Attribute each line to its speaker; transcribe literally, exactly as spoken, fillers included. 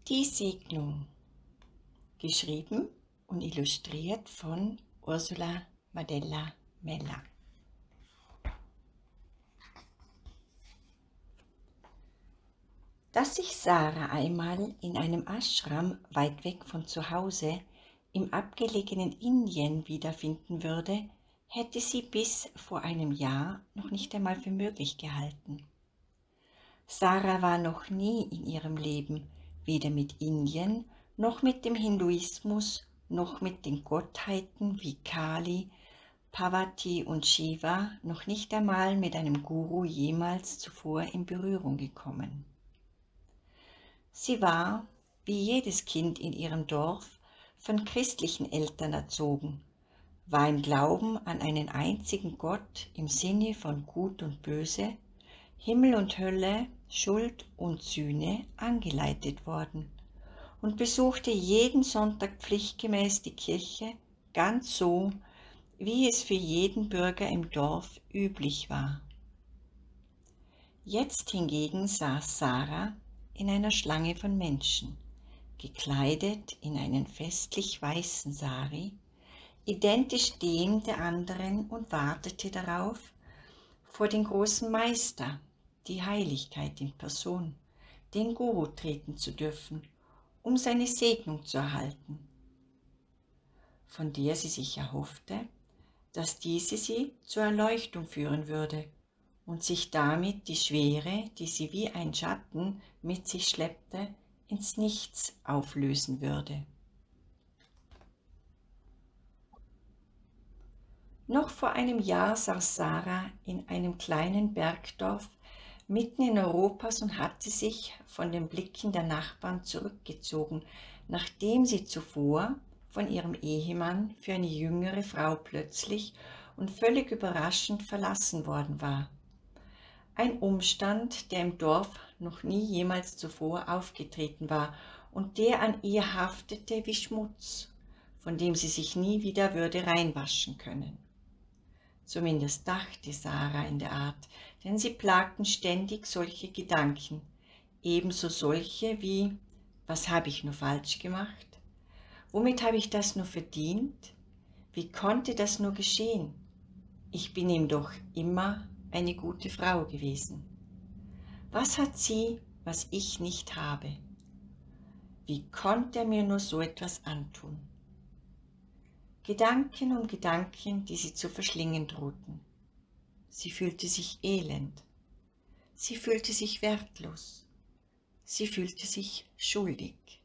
Speaker 1: Die Segnung, geschrieben und illustriert von Ursula Madella Meller. Dass sich Sarah einmal in einem Ashram weit weg von zu Hause im abgelegenen Indien wiederfinden würde, hätte sie bis vor einem Jahr noch nicht einmal für möglich gehalten. Sarah war noch nie in ihrem Leben weder mit Indien, noch mit dem Hinduismus, noch mit den Gottheiten wie Kali, Parvati und Shiva, noch nicht einmal mit einem Guru jemals zuvor in Berührung gekommen. Sie war, wie jedes Kind in ihrem Dorf, von christlichen Eltern erzogen, war im Glauben an einen einzigen Gott im Sinne von Gut und Böse, Himmel und Hölle, Schuld und Sühne angeleitet worden und besuchte jeden Sonntag pflichtgemäß die Kirche, ganz so, wie es für jeden Bürger im Dorf üblich war. Jetzt hingegen saß Sarah in einer Schlange von Menschen, gekleidet in einen festlich weißen Sari, identisch dem der anderen, und wartete darauf, vor den großen Meister, die Heiligkeit in Person, den Guru treten zu dürfen, um seine Segnung zu erhalten, von der sie sich erhoffte, dass diese sie zur Erleuchtung führen würde und sich damit die Schwere, die sie wie ein Schatten mit sich schleppte, ins Nichts auflösen würde. Noch vor einem Jahr saß Sarah in einem kleinen Bergdorf mitten in Europas und hatte sich von den Blicken der Nachbarn zurückgezogen, nachdem sie zuvor von ihrem Ehemann für eine jüngere Frau plötzlich und völlig überraschend verlassen worden war. Ein Umstand, der im Dorf noch nie jemals zuvor aufgetreten war und der an ihr haftete wie Schmutz, von dem sie sich nie wieder würde reinwaschen können. Zumindest dachte Sarah in der Art, denn sie plagten ständig solche Gedanken, ebenso solche wie: Was habe ich nur falsch gemacht? Womit habe ich das nur verdient? Wie konnte das nur geschehen? Ich bin ihm doch immer eine gute Frau gewesen. Was hat sie, was ich nicht habe? Wie konnte er mir nur so etwas antun? Gedanken um Gedanken, die sie zu verschlingen drohten. Sie fühlte sich elend. Sie fühlte sich wertlos. Sie fühlte sich schuldig.